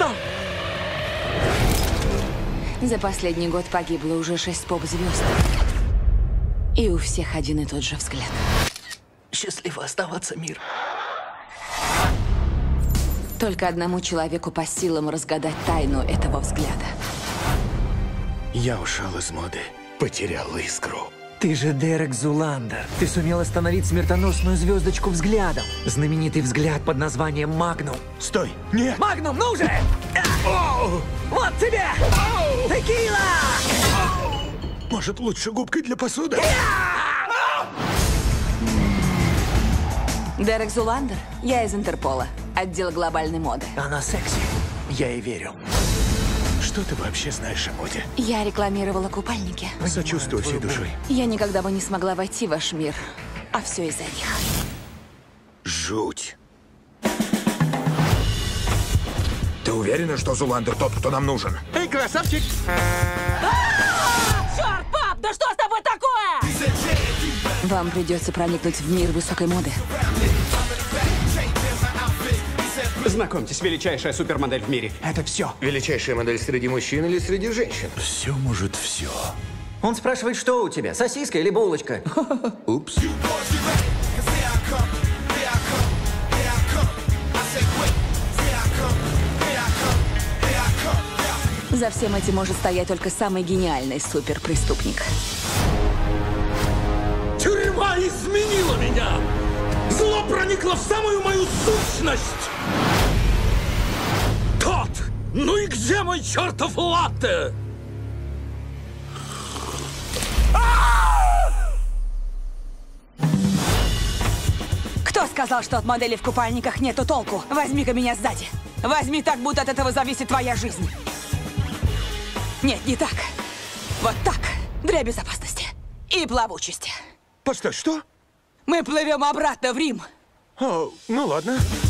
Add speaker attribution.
Speaker 1: стал?
Speaker 2: За последний год погибло уже 6 поп-звезд. И у всех один и тот же взгляд.
Speaker 3: Счастливо оставаться, мир.
Speaker 2: Только одному человеку по силам разгадать тайну этого взгляда.
Speaker 3: Я ушел из моды, потерял искру.
Speaker 1: Ты же Дерек Зуландер. Ты сумел остановить смертоносную звездочку взглядом. Знаменитый взгляд под названием Магнум.
Speaker 3: Стой! Нет!
Speaker 1: Магнум, ну же! Вот тебе! Текила!
Speaker 3: Может, лучше губкой для посуды?
Speaker 2: Дерек Зуландер, я из Интерпола, отдел глобальной моды.
Speaker 1: Она секси. Я ей верю.
Speaker 3: Что ты вообще знаешь о моде?
Speaker 2: Я рекламировала купальники.
Speaker 3: Сочувствую всей душой.
Speaker 2: Я никогда бы не смогла войти в ваш мир, а все из-за них.
Speaker 3: Жуть.
Speaker 4: Ты уверена, что Зуландер тот, кто нам нужен?
Speaker 3: Эй, красавчик!
Speaker 2: Черт, пап, да что с тобой такое? Вам придется проникнуть в мир высокой моды.
Speaker 5: Знакомьтесь, величайшая супермодель в мире. Это все.
Speaker 6: Величайшая модель среди мужчин или среди женщин?
Speaker 3: Все может все.
Speaker 1: Он спрашивает, что у тебя, сосиска или булочка?
Speaker 3: Упс.
Speaker 2: За всем этим может стоять только самый гениальный суперпреступник.
Speaker 7: Тюрьма изменила меня! Зло проникло в самую мою сущность! Тот! Ну и где мой чертов латте?
Speaker 2: Кто сказал, что от модели в купальниках нету толку? Возьми-ка меня сзади. Возьми так, будто от этого зависит твоя жизнь. Нет, не так. Вот так. Для безопасности. И плавучести.
Speaker 3: Постой, что?
Speaker 2: Мы плывем обратно в Рим.
Speaker 3: О, ну ладно.